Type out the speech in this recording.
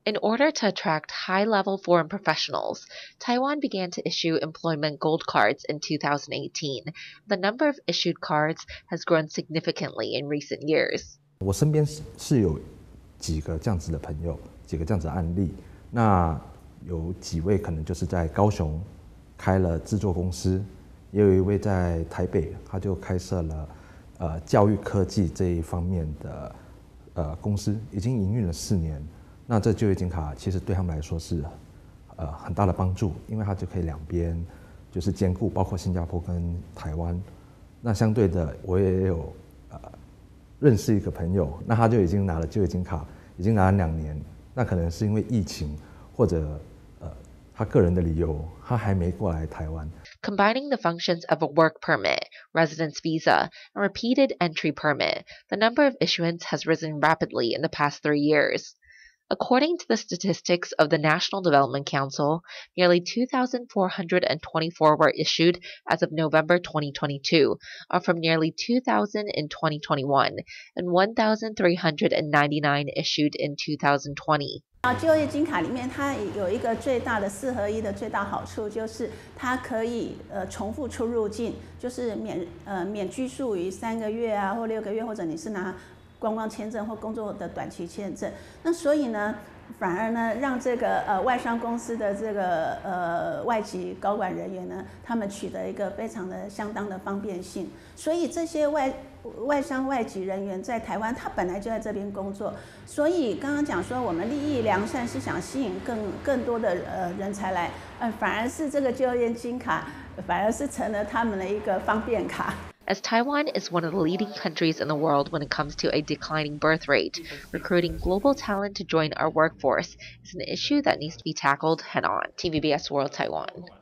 In order to attract high-level foreign professionals, Taiwan began to issue employment gold cards in 2018. The number of issued cards has grown significantly in recent years. 我身边是有几个这样子的朋友，几个这样子的案例。那有几位可能就是在高雄开了制作公司，也有一位在台北，他就开设了教育科技这一方面的公司，已经营运了4年。那这就业金卡其实对他们来说是很大的帮助，因为它就可以两边就是兼顾，包括新加坡跟台湾。那相对的，我也有认识一个朋友，那他就已经拿了就业金卡，已经拿了2年。那可能是因为疫情，或者他个人的理由，他还没过来台湾。 Combining the functions of a work permit, residence visa, and repeated entry permit, the number of issuance has risen rapidly in the past 3 years. According to the statistics of the National Development Council, nearly 2,424 were issued as of November 2022, up from nearly 2,000 in 2021 and 1,399 issued in 2020. 就业金卡里面，它有一个最大的4合1的最大好处，就是它可以重复出入境，就是免拘束于3个月啊，或6个月，或者你是拿观光签证或工作的短期签证。那所以呢，反而呢，让这个外商公司的这个外籍高管人员呢，他们取得一个非常的相当的方便性。所以这些外商外籍人员在台湾，他本来就在这边工作，所以刚刚讲说我们利益良善是想吸引更多的人才来，反而是这个就业金卡反而是成了他们的一个方便卡。 As Taiwan is one of the leading countries in the world when it comes to a declining birth rate, recruiting global talent to join our workforce is an issue that needs to be tackled head-on. TVBS World Taiwan.